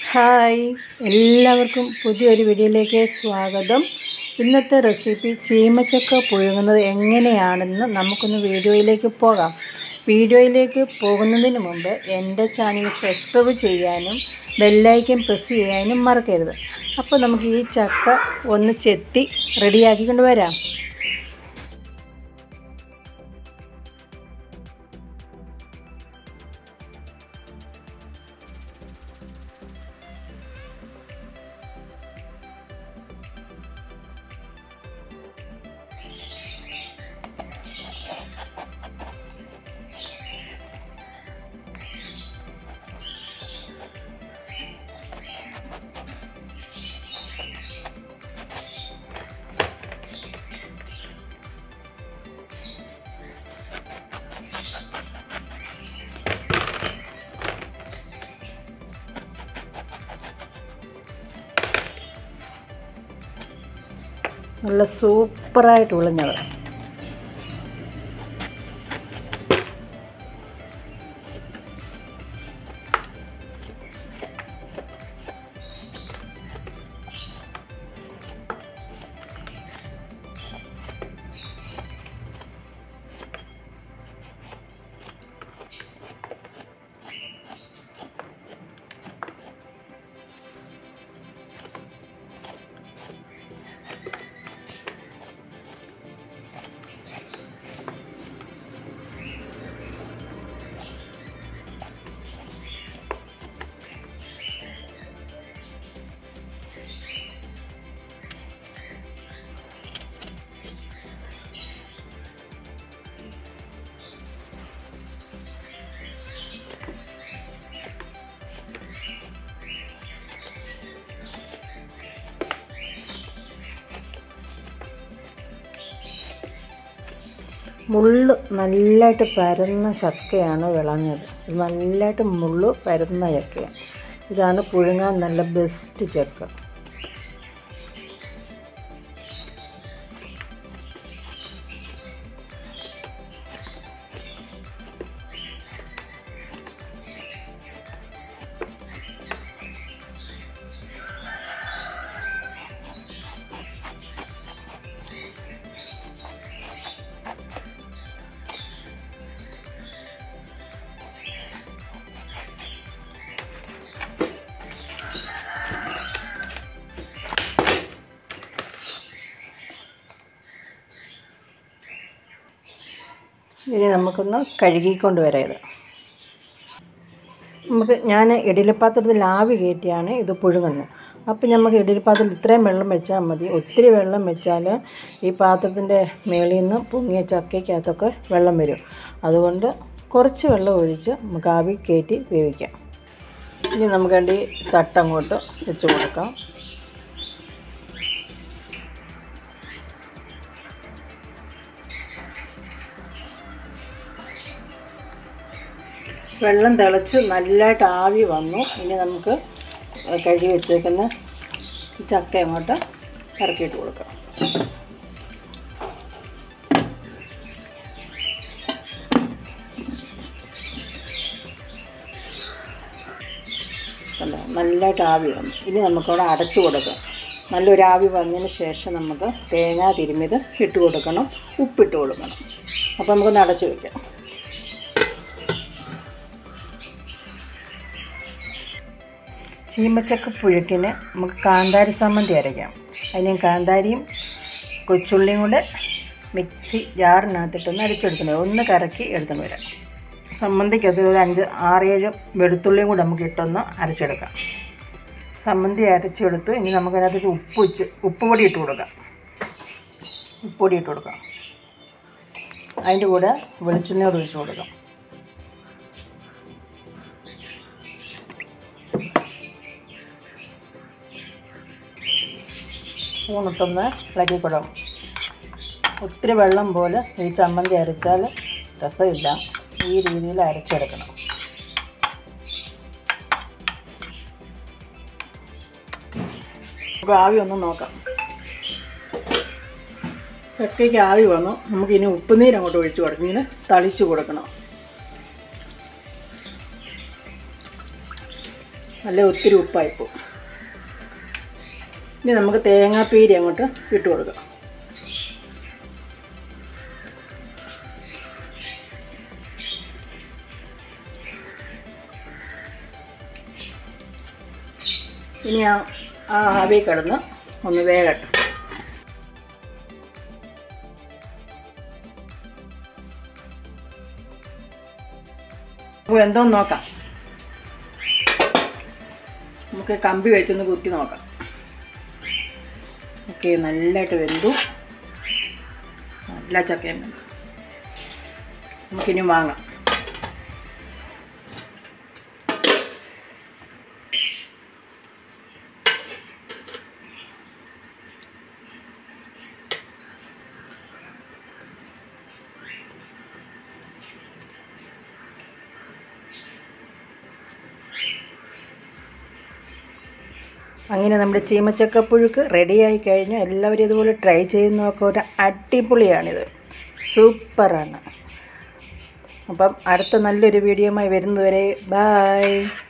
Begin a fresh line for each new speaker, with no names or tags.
Hi, എല്ലാവർക്കും പുതിയൊരു വീഡിയോയിലേക്ക് സ്വാഗതം. ഇന്നത്തെ റെസിപ്പി ചീമച്ചക്ക പുഴുങ്ങുന്നത് എങ്ങനെയാണെന്ന് നമുക്കൊന്ന് വീഡിയോയിലേക്ക് പോകാം. വീഡിയോയിലേക്ക് പോകുന്നതിന് മുമ്പ് എൻ്റെ ചാനൽ സബ്സ്ക്രൈബ് ചെയ്യാനും ബെല്ലൈക്കൻ പ്രസ് ചെയ്യാനും മറക്കരുത്. അപ്പോൾ നമുക്ക് ഈ ചക്ക ഒന്ന് ചെത്തി റെഡിയാക്കിക്കൊണ്ട് വരാം. നല്ല സൂപ്പറായിട്ട് ഉളിഞ്ഞത്. മുള്ള് നല്ലതായിട്ട് പരന്ന ചക്കയാണ് വിളഞ്ഞത്. നല്ലതായിട്ട് മുള്ള് പരന്ന ചക്കയാണ്. ഇതാണ് പുഴുങ്ങാൻ നല്ല ബെസ്റ്റ് ചക്ക. ഇനി നമുക്കൊന്ന് കഴുകിക്കൊണ്ട് വരാം. ഞാൻ ഇഡ്ഡലിപ്പാത്രത്തിൽ ആവി കയറ്റിയാണ് ഇത് പുഴുങ്ങുന്നത്. അപ്പോൾ നമുക്ക് ഇഡ്ഡലിപ്പാത്രത്തിൽ ഇത്രയും വെള്ളം വെച്ചാൽ മതി. ഒത്തിരി വെള്ളം വെച്ചാൽ ഈ പാത്രത്തിൻ്റെ മേളിൽ നിന്ന് പൊങ്ങിയ ചക്കയ്ക്കകത്തൊക്കെ വെള്ളം വരും. അതുകൊണ്ട് കുറച്ച് വെള്ളം ഒഴിച്ച് നമുക്ക് ആവി കയറ്റി വേവിക്കാം. ഇനി നമുക്ക് വേണ്ടി തട്ടങ്ങോട്ട് വെച്ച് കൊടുക്കാം. വെള്ളം തിളച്ച് നല്ലതായിട്ട് ആവി വന്നു. ഇനി നമുക്ക് കഴുകി വെച്ചേക്കുന്ന ചക്ക അങ്ങോട്ട് ഇറക്കിയിട്ട് കൊടുക്കാം. നല്ലതായിട്ട് ആവി വന്നു. ഇനി നമുക്കവിടെ അടച്ചു കൊടുക്കാം. നല്ലൊരു ആവി വന്നതിന് ശേഷം നമുക്ക് തേങ്ങ തിരുമ്മിത് ഇട്ട് കൊടുക്കണം, ഉപ്പിട്ട് കൊടുക്കണം. അപ്പോൾ നമുക്കൊന്ന് അടച്ചു വയ്ക്കാം. ചീമച്ചക്ക പുഴുക്കിന് നമുക്ക് കാന്താരി ചമ്മന്തി അരയ്ക്കാം. അതിന് കാന്താരിയും കൊച്ചുള്ളിയും കൂടെ മിക്സി ജാറിനകത്തിട്ടൊന്ന് അരച്ചെടുക്കുന്നത്, ഒന്ന് കറക്കി എടുത്തുകൊണ്ട് വരാം. ചമ്മന്തിക്കകത്ത് ഒരു 5-6-7 വെളുത്തുള്ളിയും കൂടെ നമുക്ക് ഇട്ടൊന്ന് അരച്ചെടുക്കാം. ചമ്മന്തി അരച്ചെടുത്തു. ഇനി നമുക്കതിനകത്ത് ഉപ്പുപൊടി ഇട്ട് കൊടുക്കാം. ഉപ്പുപൊടി ഇട്ട് കൊടുക്കാം. അതിൻ്റെ കൂടെ വെളിച്ചെണ്ണയോട് ഒഴിച്ച് കൊടുക്കാം. സ്പൂണിട്ടൊന്ന് ഇളക്കിക്കൊടും. ഒത്തിരി വെള്ളം പോലെ ഈ ചമ്മന്തി അരച്ചാൽ രസമില്ല. ഈ രീതിയിൽ അരച്ചെടുക്കണം. നമുക്ക് ആവി ഒന്ന് നോക്കാം. ചക്കയ്ക്ക് ആവി വന്നു. നമുക്കിനി ഉപ്പുനീര് അങ്ങോട്ട് ഒഴിച്ച് കൊടുക്കണം. ഇങ്ങനെ തളിച്ച് കൊടുക്കണം. നല്ല ഒത്തിരി ഉപ്പായിപ്പോവും. ഇനി നമുക്ക് തേങ്ങാപ്പീരി അങ്ങോട്ട് ഇട്ട് കൊടുക്കാം. ഇനി ആ ആവി കിടന്ന് ഒന്ന് വേകട്ടെ. എന്തോന്ന് നോക്കാം. നമുക്ക് കമ്പി വെച്ചൊന്ന് കുത്തി നോക്കാം. ഓക്കെ, നല്ലതായിട്ട് വെന്തു. നല്ല ചക്കയും വെന്തു. നമുക്കിനി വാങ്ങാം. അങ്ങനെ നമ്മുടെ ചീമച്ചക്കപ്പുഴുക്ക് റെഡിയായി കഴിഞ്ഞാൽ എല്ലാവരും ഇതുപോലെ ട്രൈ ചെയ്ത് നോക്കുക. ഒരു അടിപൊളിയാണിത്, സൂപ്പറാണ്. അപ്പം അടുത്ത നല്ലൊരു വീഡിയോയുമായി വരുന്നതുവരെ ബൈ.